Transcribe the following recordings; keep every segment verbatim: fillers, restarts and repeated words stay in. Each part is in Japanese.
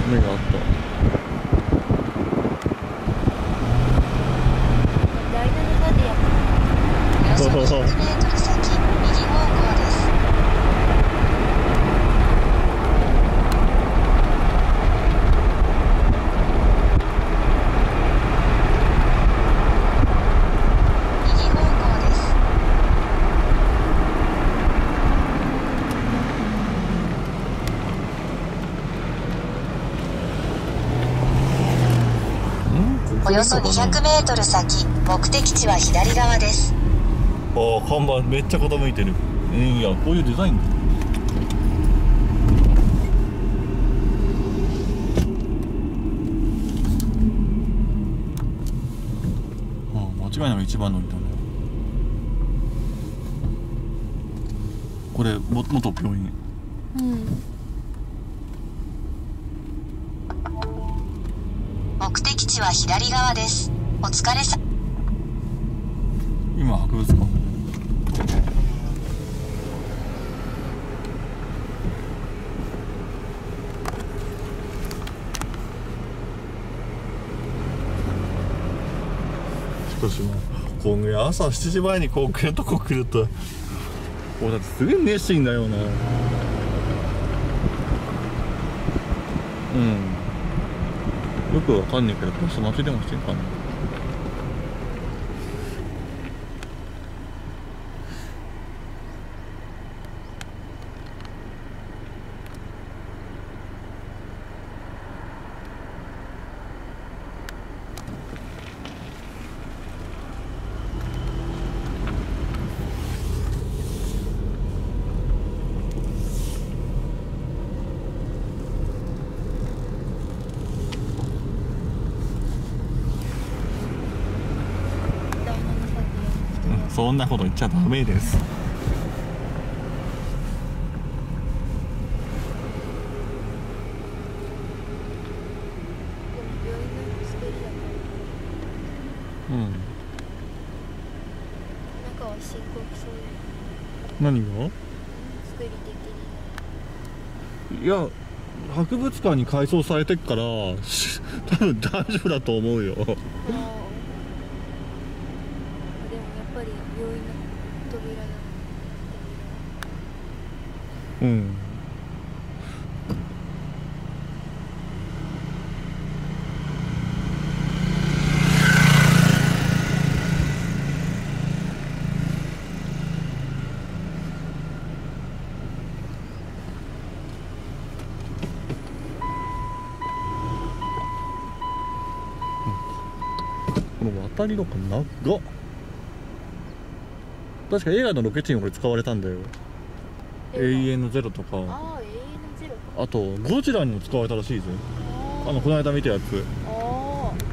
目があった。 ダイナノガディア。およそにひゃくメートル先、右方向です。右方向です。およそにひゃくメートル先、目的地は左側です。 ああ、看板めっちゃ傾いてる。えー、いや、こういうデザイン。ああ、間違いなく一番乗りだね。これも元病院。 うん。目的地は左側です。お疲れさ。 今博物館。しかしもうこんぐらい朝しちじまえにこう来るとこ来ると、俺だってすげえ熱心だよな。うん、よくわかんないけど、ポスト待ちでもしてんかな。そんなこと言っちゃダメです。うん。 中は深刻そう。 何が？ 作り的に。 いや、博物館に改装されてっから多分大丈夫だと思うよ。 でもやっぱり病院の扉だ。 うん。この渡り廊下長っ。確か映画のロケ地にこれ使われたんだよ。永遠のゼロとか、 ああ、永遠のゼロ。 あとゴジラにも使われたらしいぜ。あのこの間見たやつ。 ああ。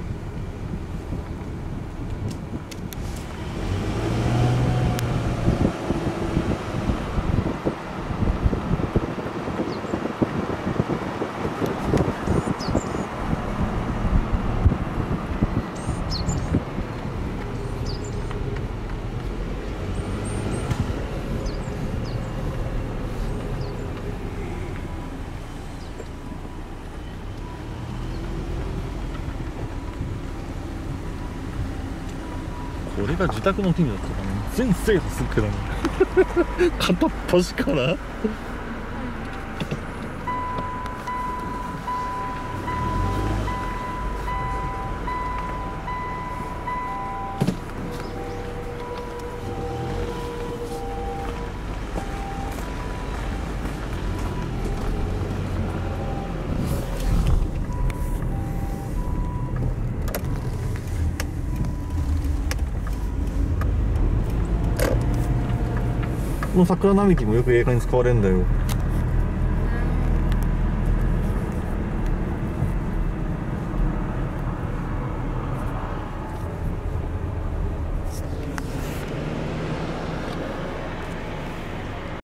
これが自宅の近所だったからね、全制覇するけどね。片っ端から。この桜並木もよく映画に使われるんだよ。